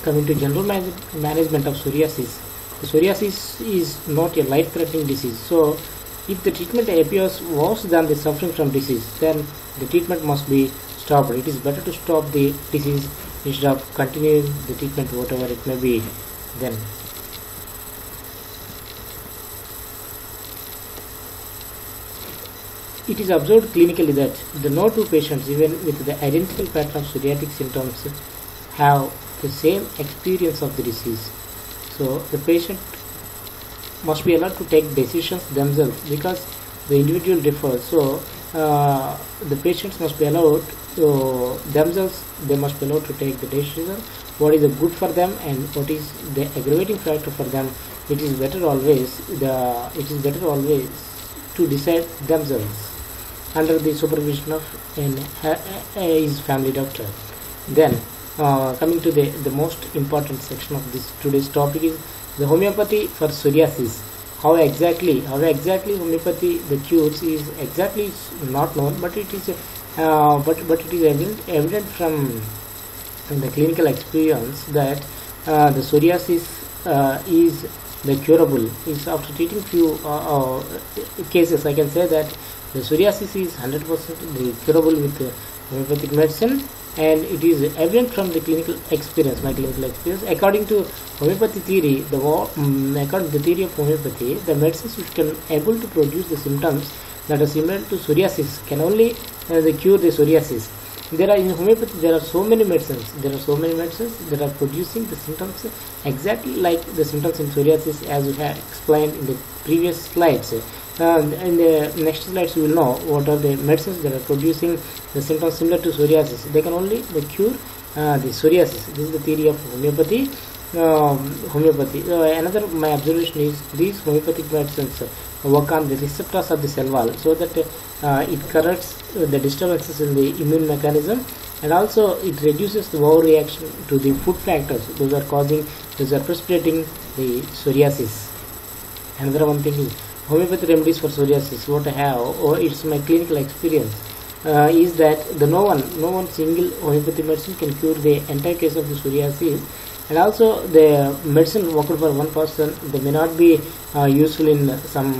coming to general management of psoriasis. The psoriasis is not a life-threatening disease. So, if the treatment appears worse than the suffering from disease, then the treatment must be stopped. It is better to stop the disease instead of continuing the treatment, whatever it may be. Then, it is observed clinically that no two patients, even with the identical pattern of psoriatic symptoms, have the same experience of the disease. So the patient must be allowed to take decisions themselves because the individual differs. So the patients must be allowed to themselves. They must be allowed to take the decision. What is good for them and what is the aggravating factor for them. It is better always. To decide themselves under the supervision of his family doctor. Then coming to the most important section of this today's topic is the homeopathy for psoriasis. How exactly homeopathy the cures is exactly not known, but it is but it is evident from the clinical experience that the psoriasis is the curable. Is after treating few cases, I can say that the psoriasis is 100% curable with homeopathic medicine, and it is evident from the clinical experience, my clinical experience. According to homeopathy theory, according to the theory of homeopathy, the medicines which can able to produce the symptoms that are similar to psoriasis can only cure the psoriasis. In homeopathy there are so many medicines. That are producing the symptoms exactly like the symptoms in psoriasis, as we have explained in the previous slides. In the next slides you will know what are the medicines that are producing the symptoms similar to psoriasis. They can only cure the psoriasis. This is the theory of homeopathy. Another my observation is these homeopathic medicines work on the receptors of the cell wall, so that it corrects the disturbances in the immune mechanism, and also it reduces the overreaction to the food factors. Those are precipitating the psoriasis. Another one thing is homeopathy remedies for psoriasis. What I have, or it's my clinical experience, is that no one single homeopathy medicine can cure the entire case of the psoriasis. And also the medicine worked for one person, they may not be useful in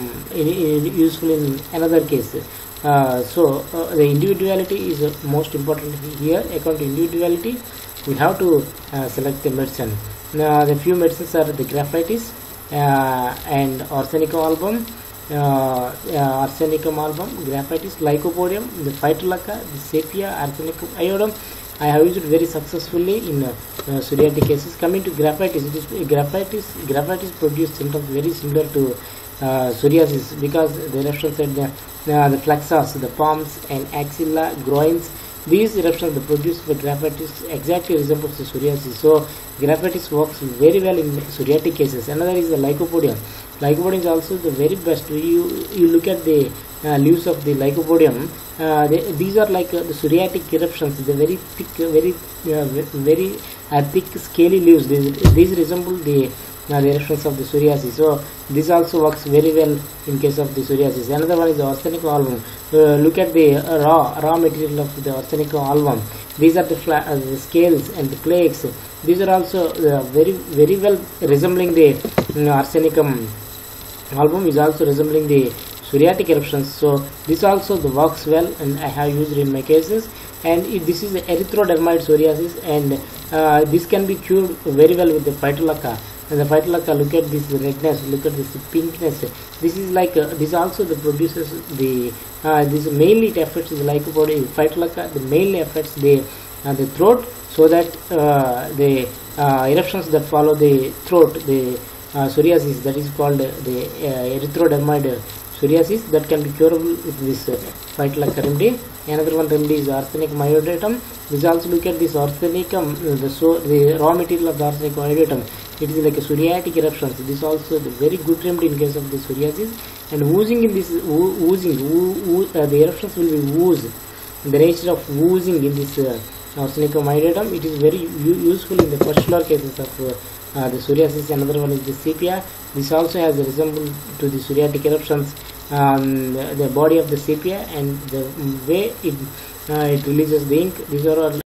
another case. So the individuality is most important here. According to individuality, we have to select the medicine. Now the few medicines are the graphitis and arsenicum album, graphitis, lycopodium, the phytolacca, the sepia, arsenicum iodum. I have used it very successfully in psoriatic cases. Coming to graphitis, graphitis produce symptoms very similar to psoriasis, because the eruptions at the flexors, the palms and axilla, groins, these eruptions that produce the graphitis exactly resembles the psoriasis. So graphitis works very well in psoriatic cases. Another is the lycopodium. Lycopodium is also the very best. You look at the leaves of the lycopodium. These are like the psoriatic eruptions. They're very thick, very thick, scaly leaves. These resemble the eruptions of the psoriasis. So this also works very well in case of the psoriasis. Another one is the arsenicum album. Look at the raw material of the arsenicum album. These are the scales and the flakes. These are also very well resembling the arsenicum album. Is also resembling the psoriatic eruptions. So this also works well, and I have used it in my cases. And this is the erythrodermoid psoriasis, and this can be cured very well with the phytolacca. And the phytolacca, look at this redness, look at this pinkness. This is like this also the produces the this mainly it affects the lycopodium. Phytolacca, the mainly affects the throat, so that the eruptions that follow the throat, the psoriasis, that is called the erythrodermoid psoriasis, that can be curable with this phytolacca remedy. Another one remedy is arsenicum iodatum. This also look at this arsenicum, the raw material of the arsenicum iodatum. It is like a psoriatic eruptions. This also the very good remedy in case of the psoriasis. And oozing in this the eruptions will be ooze. The nature of oozing in this arsenicum iodatum, it is very useful in the pustular cases of the psoriasis. Another one is the sepia. This also has a resemblance to the psoriatic eruptions. The body of the sepia and the way it releases the ink. These are all